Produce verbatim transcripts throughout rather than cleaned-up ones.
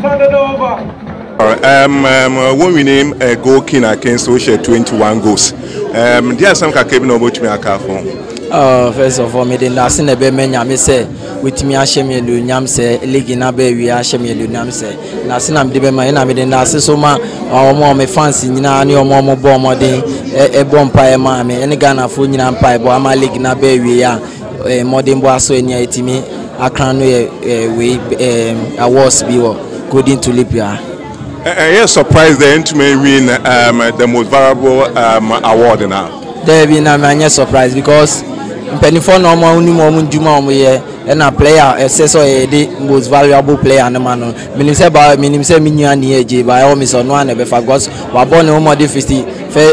Um, um, when we name a goal king against Osha twenty-one goals, um, there are some kakebe no about me a car phone. Oh, first of all, me den last in the be me nyame say with me ashemi elu nyam say league na be wi ashemi elu nyam say na se na me de be ma na me den last so ma omo me fans nyina ne omo omo bo modern e bo mpa e ma me ene Ghana fo nyina mpa e bo ama league na be wi ya modern bo aso eni etimi akran no we awards bi wo golden tulip ya. And you're surprised the Intimate win um, the most valuable um, award now. There be na me surprised because penifo no mo uni mo nduma mo ye and a player assess or the most valuable player na man no menim say ba menim say minya ni eje ba o mi so no an be fa because wa born no more fifty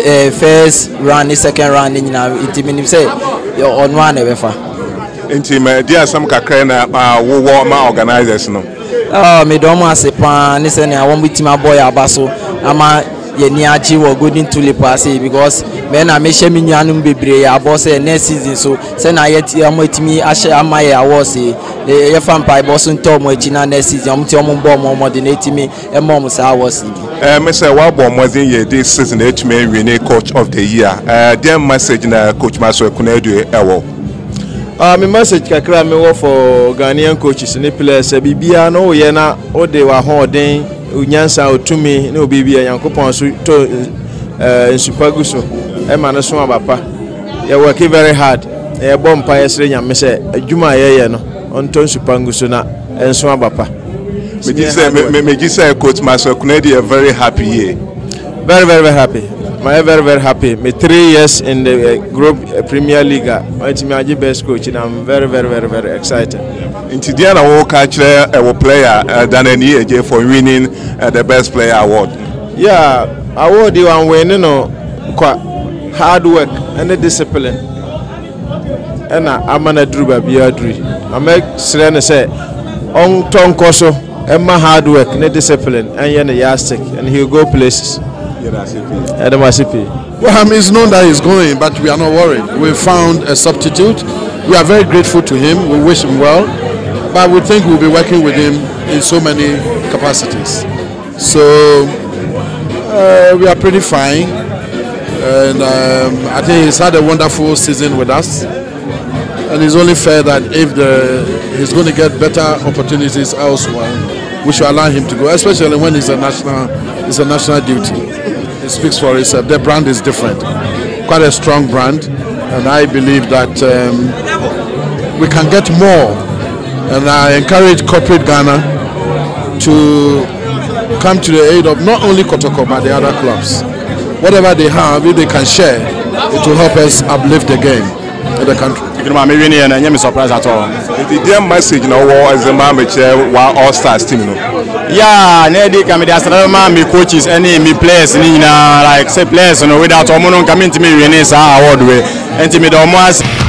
first round second round ni na it menim say on one be fa Intimate there some kakra na wo wo ma organizers no. Oh, me don't want to say pan. Listen, I want to my boy Abaso. Ama ye ni achi wo golden tulip ase because me na me share me nyanum bebre ya boss next season so say na yet am etimi ahye ama ye awards e ye fan pai boss nto mo echi na next season am ti om bo mo mo de etimi e mo mo sa awards e eh me say wa bo mo zin ye this season etimi win coach of the year eh their message na coach Maso Ekunadu ewo. Uh, my message kakra me wo for Ghanaian coaches ne players e bibia no ye na o de wa hoden unyansa otumi ne obibia Yankopon so to eh nsupagu so e ma ne so abapa ye work very hard e bom pa yesre nyame se adwuma ye ye no onto nsupangu so na enso abapa me ji say me me ji say coach Maso Ekunadu very happy here. Very very very happy. I'm very very happy. Me three years in the uh, group uh, Premier League. I'm the best coach, and I'm very very very very excited. In today, I will catch a player than any A J for winning uh, the best player award. Yeah, award you want winning no, hard work and the discipline. And I'm gonna do baby adri. I make Serena say, on Tom Koso, and my hard work and the discipline, and you're the yastic, and he'll go places. Well, it's known that he's going, but we are not worried. We found a substitute. We are very grateful to him. We wish him well, but we think we'll be working with him in so many capacities. So uh, we are pretty fine, and um, I think he's had a wonderful season with us. And it's only fair that if the, he's going to get better opportunities elsewhere, we should allow him to go, especially when it's a national, it's a national duty. It speaks for itself. The brand is different, quite a strong brand, and I believe that um, we can get more. And I encourage corporate Ghana to come to the aid of not only Kotoko but the other clubs. Whatever they have, if they can share, it will help us uplift the game in the country. You know, I'm really not surprised at all. The damn message now was the man while all stars team. Yeah, Nedi can be the me coaches, any me players, like say players, you know, without Omonon coming to me, we need award way, and to me the almost.